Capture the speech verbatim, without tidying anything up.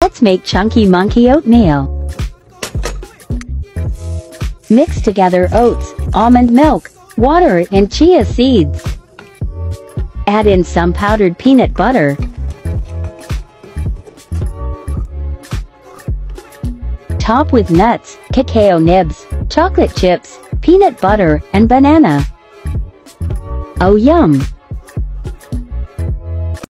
Let's make chunky monkey oatmeal. Mix together oats, almond milk, water, and chia seeds. Add in some powdered peanut butter. Top with nuts, cacao nibs, chocolate chips, peanut butter, and banana. Oh yum!